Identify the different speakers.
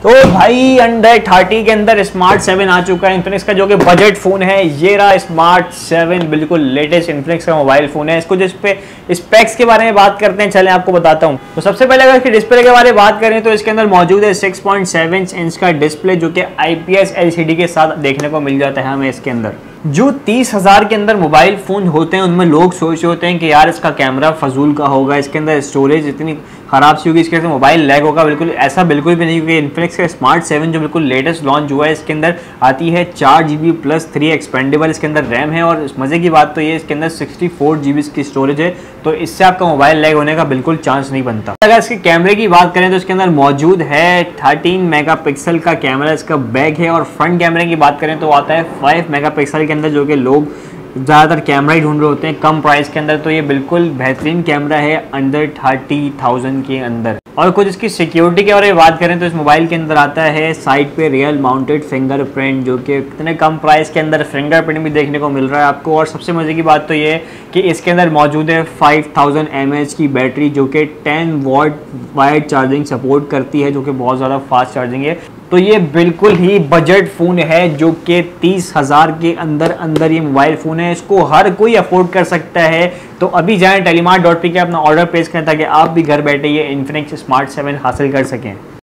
Speaker 1: तो भाई अंडर 30 के अंदर स्मार्ट 7 आ चुका है इन्फिनिक्स का, जो कि बजट फोन है। ये रहा स्मार्ट 7, बिल्कुल लेटेस्ट इन्फिनिक्स का मोबाइल फोन है। इसको जिस पे स्पेक्स के बारे में बात करते हैं, चलें आपको बताता हूँ। तो सबसे पहले अगर इसके डिस्प्ले के बारे में बात करें तो इसके अंदर मौजूद है 6.7 इंच का डिस्प्ले, जो कि IPS LCD के साथ देखने को मिल जाता है हमें इसके अंदर। जो 30,000 के अंदर मोबाइल फ़ोन होते हैं उनमें लोग सोच रहे होते हैं कि यार इसका कैमरा फजूल का होगा, इसके अंदर स्टोरेज इतनी ख़राब सी होगी, इसके अंदर मोबाइल लैग होगा। बिल्कुल ऐसा बिल्कुल भी नहीं, क्योंकि इन्फिनिक्स का स्मार्ट 7 जो बिल्कुल लेटेस्ट लॉन्च हुआ है, इसके अंदर आती है 4GB प्लस 3 एक्सपेंडेबल इसके अंदर रैम है। और मज़े की बात तो ये इसके अंदर 64GB की स्टोरेज है, तो इससे आपका मोबाइल लैग होने का बिल्कुल चांस नहीं बनता। अगर इसके कैमरे की बात करें तो इसके अंदर मौजूद है 13 मेगापिक्सल का कैमरा इसका बैक है। और फ्रंट कैमरे की बात करें तो आता है 5 मेगापिक्सल के अंदर, जो कि लोग ज़्यादातर कैमरा ही ढूंढ रहे होते हैं कम प्राइस के अंदर। तो ये बिल्कुल बेहतरीन कैमरा है अंडर 30,000 के अंदर। और कुछ इसकी सिक्योरिटी के बारे में बात करें तो इस मोबाइल के अंदर आता है साइड पे रियल माउंटेड फिंगरप्रिंट, जो कि इतने कम प्राइस के अंदर फिंगरप्रिंट भी देखने को मिल रहा है आपको। और सबसे मज़े की बात तो ये है कि इसके अंदर मौजूद है 5000 mAh की बैटरी, जो कि 10 वॉट वायर्ड चार्जिंग सपोर्ट करती है, जो कि बहुत ज़्यादा फास्ट चार्जिंग है। तो ये बिल्कुल ही बजट फ़ोन है, जो कि 30,000 के अंदर ये मोबाइल फ़ोन है। इसको हर कोई अफोर्ड कर सकता है। तो अभी जाएं telemart.p के अपना ऑर्डर प्लेस करें, ताकि आप भी घर बैठे ये इन्फिनिक्स स्मार्ट 7 हासिल कर सकें।